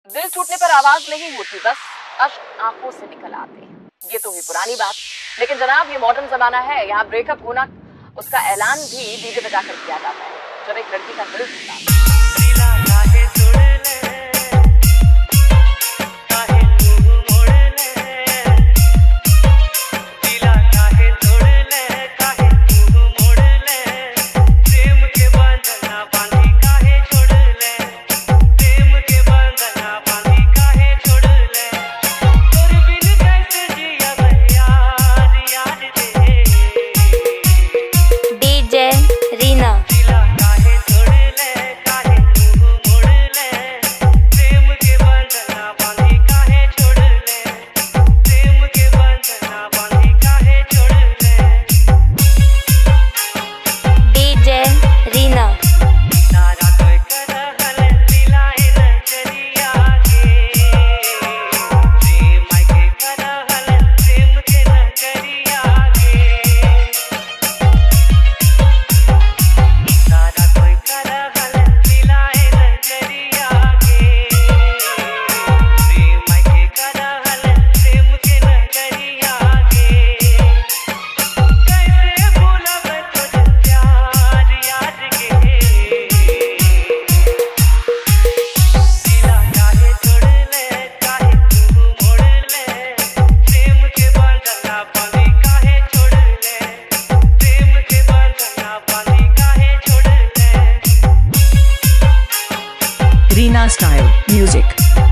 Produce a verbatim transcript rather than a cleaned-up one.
दिल टूटने पर आवाज नहीं होती, बस अश्क आंखों से निकल आते। ये तो हुई पुरानी बात, लेकिन जनाब ये मॉडर्न जमाना है। यहाँ ब्रेकअप होना, उसका ऐलान भी डीजे बजाकर किया जाता है जब एक लड़की का दिल टूटा। Reena Style Music।